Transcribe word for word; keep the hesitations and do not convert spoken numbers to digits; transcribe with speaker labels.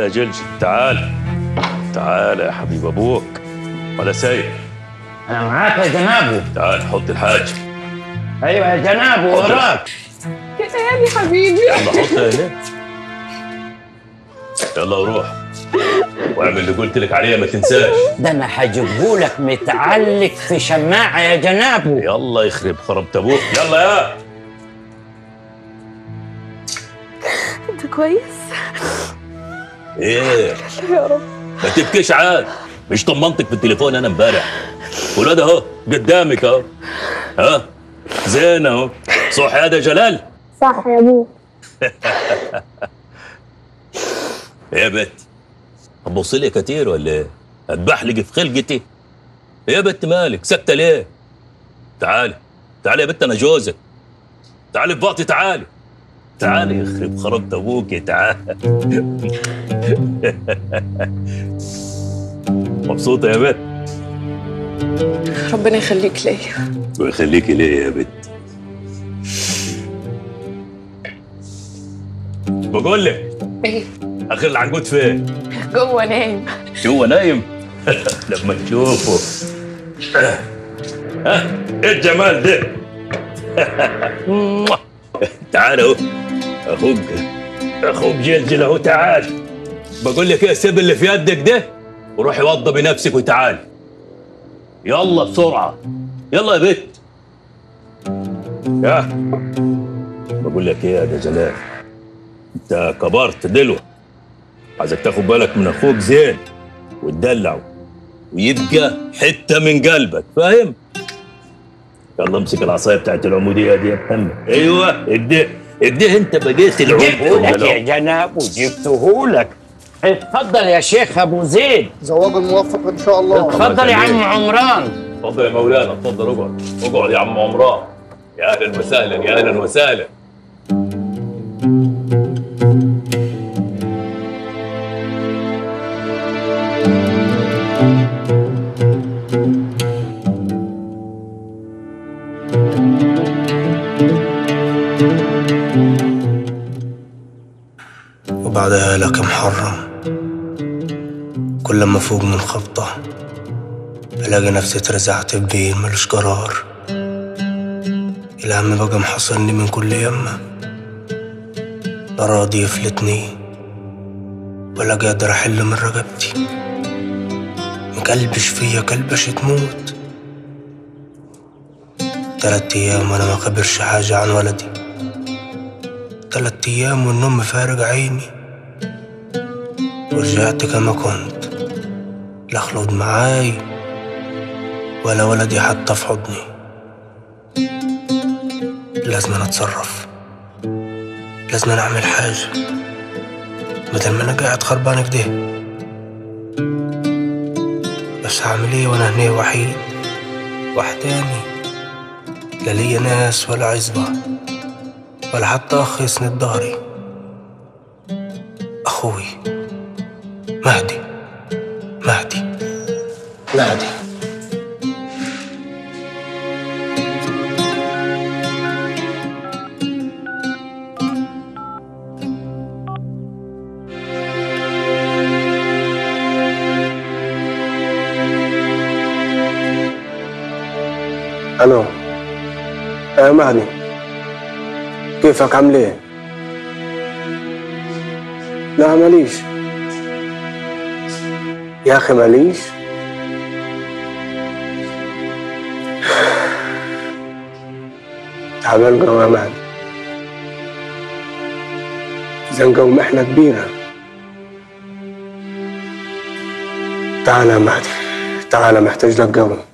Speaker 1: يا جلجل، تعال تعال يا حبيب ابوك. ولا سايق؟
Speaker 2: انا معاك يا جنابو.
Speaker 1: تعال حط الحاج.
Speaker 2: ايوه يا جنابو وراك.
Speaker 3: كده يا حبيبي.
Speaker 1: يلا حطها هنا. يلا وروح واعمل اللي قلت لك عليه ما تنساش.
Speaker 2: ده انا هجيبهولك متعلق في شماعه يا جنابو.
Speaker 1: يلا يخرب خربت ابوك. يلا يا
Speaker 3: انت كويس؟
Speaker 1: ايه
Speaker 3: يا رب.
Speaker 1: ما تبكيش عاد. مش طمنتك في التليفون انا امبارح؟ ولاد اهو قدامك اهو. ها زين اهو. صح يا ده جلال؟
Speaker 3: صح يا ابوه.
Speaker 1: يا بت هتبص لي كتير ولا ايه؟ هتبحلق في خلقتي؟ يا بت مالك ساكته ليه؟ تعالي تعالي يا بت انا جوزك. تعالي بباطي تعالي تعالي يخرب خربت ابوكي تعالي. مبسوطه يا بت؟
Speaker 3: ربنا يخليك ليا.
Speaker 1: ويخليكي ليه يا بت؟ بقول لك
Speaker 3: ايه؟
Speaker 1: اخر العنقود فين؟
Speaker 3: جوه نايم.
Speaker 1: جوه نايم؟ لما تشوفه. ها ايه الجمال ده؟ تعال اهو اخوك اخوك جلجل اهو. تعال بقول لك ايه، سيب اللي في يدك ده وروحي وضبي بنفسك وتعالي. يلا بسرعه يلا يا بت. يا بقول لك ايه يا ده جلال، انت كبرت دلوقتي، عايزك تاخد بالك من اخوك زين وتدلعه ويبقى حته من قلبك، فاهم؟ يلا امسك العصايه بتاعت العموديه دي يا محمد. ايوه اديه اديه انت بقيت العمود.
Speaker 2: جبتهولك يا جنابو جبتهولك. اتفضل يا شيخ ابو زيد.
Speaker 4: زواج موفق ان شاء الله.
Speaker 2: اتفضل يا عم عمران.
Speaker 1: اتفضل يا مولانا اتفضل اقعد اقعد يا عم عمران. يا اهلا وسهلا يا اهلا وسهلا.
Speaker 5: وبعدها لك محرم، كل ما فوق من خبطة ألاقي نفسي اترزعت ببين ملوش قرار. الهم بقى محصلني من كل يمة، لا راضي يفلتني ولا قادر أحل من رقبتي. مكلبش فيا كلبش تموت. تلات أيام وأنا ما خبرش حاجة عن ولدي. تلات أيام والنوم فارق عيني. ورجعت كما كنت، لا خلود معاي ولا ولدي حتى في حضني. لازم أنا أتصرف، لازم أنا أعمل حاجة بدل ما أنا قاعد خربان كده. بس هعمل إيه وأنا هنا وحيد وحداني؟ لا ليا ناس ولا عزبة ولا حتى أخ يسند ظهري. أخوي مهدي مهدي مهدي.
Speaker 4: الو يا مهدي، كيفك عامل ايه؟ لا ماليش يا اخي ماليش. تعبان قوي يا مهدي، زنقة ومحنة كبيرة. تعال يا مهدي تعال، محتاج لك قوي.